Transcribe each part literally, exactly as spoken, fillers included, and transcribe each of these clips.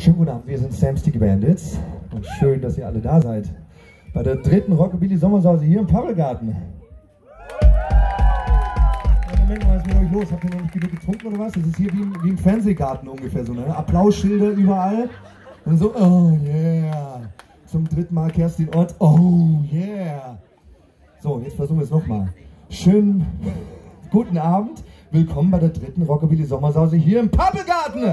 Schönen guten Abend, wir sind Sam Sticky Bandits und schön, dass ihr alle da seid. Bei der dritten Rockabilly Sommersause hier im Pappelgarten. Moment mal, was ist mit euch los? Habt ihr noch nicht genug getrunken oder was? Das ist hier wie im, wie im Fernsehgarten ungefähr so, ne? Applausschilder überall. Und so, oh yeah. Zum dritten Mal Kerstin Ott, oh yeah. So, jetzt versuchen wir es nochmal. Schönen guten Abend, willkommen bei der dritten Rockabilly Sommersause hier im Pappelgarten.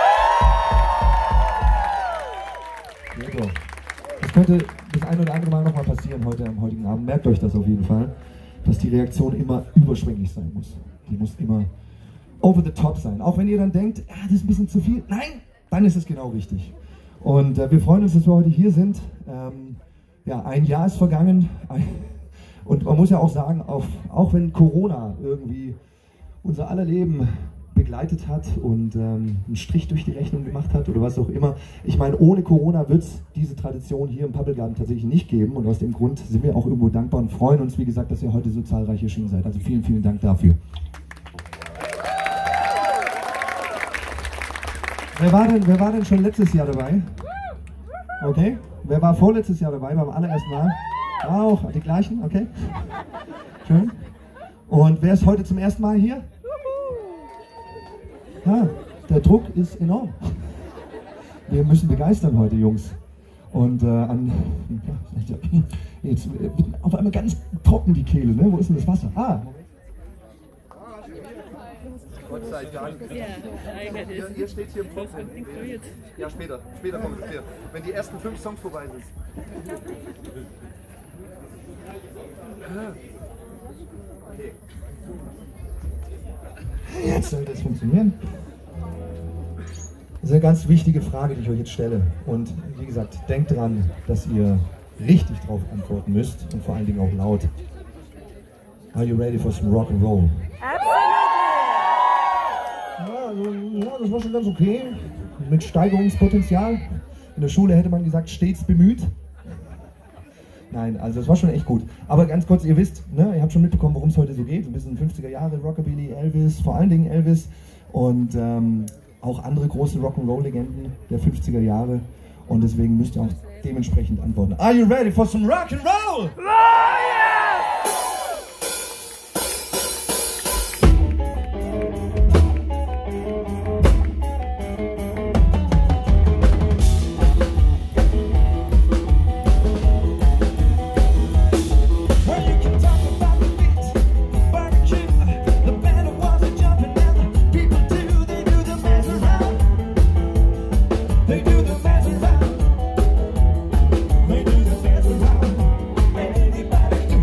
Das könnte das ein oder andere Mal nochmal passieren heute am heutigen Abend. Merkt euch das auf jeden Fall, dass die Reaktion immer überschwänglich sein muss. Die muss immer over the top sein. Auch wenn ihr dann denkt, ah, das ist ein bisschen zu viel. Nein, dann ist es genau richtig. Und äh, wir freuen uns, dass wir heute hier sind. Ähm, ja, ein Jahr ist vergangen. Und man muss ja auch sagen, auf, auch wenn Corona irgendwie unser aller Leben begleitet hat und ähm, einen Strich durch die Rechnung gemacht hat oder was auch immer. Ich meine, ohne Corona wird es diese Tradition hier im Pappelgarten tatsächlich nicht geben und aus dem Grund sind wir auch irgendwo dankbar und freuen uns, wie gesagt, dass ihr heute so zahlreich erschienen seid. Also vielen, vielen Dank dafür. Wer war denn, wer war denn schon letztes Jahr dabei? Okay. Wer war vorletztes Jahr dabei, beim allerersten Mal? Auch, die gleichen, okay. Schön. Und wer ist heute zum ersten Mal hier? Ja, der Druck ist enorm. Wir müssen begeistern heute, Jungs. Und äh, an, jetzt wird auf einmal ganz trocken die Kehle, ne? Wo ist denn das Wasser? Ah! Gott sei Dank. Ja, ihr, ihr steht hier im Vorfeld. Ja, später. Später kommt es. Wenn die ersten fünf Songs vorbei sind. Okay. Jetzt sollte es funktionieren. Das ist eine ganz wichtige Frage, die ich euch jetzt stelle. Und wie gesagt, denkt dran, dass ihr richtig drauf antworten müsst und vor allen Dingen auch laut. Are you ready for some rock and roll? Ja, also, ja, das war schon ganz okay. Mit Steigerungspotenzial. In der Schule hätte man gesagt, stets bemüht. Nein, also es war schon echt gut. Aber ganz kurz, ihr wisst, ne, ihr habt schon mitbekommen, worum es heute so geht. Ein bisschen fünfziger Jahre, Rockabilly, Elvis, vor allen Dingen Elvis und ähm, auch andere große Rock'n'Roll-Legenden der fünfziger Jahre. Und deswegen müsst ihr auch dementsprechend antworten. Are you ready for some Rock'n'Roll? Oh, yeah! They do the dance around. Anybody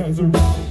turns around.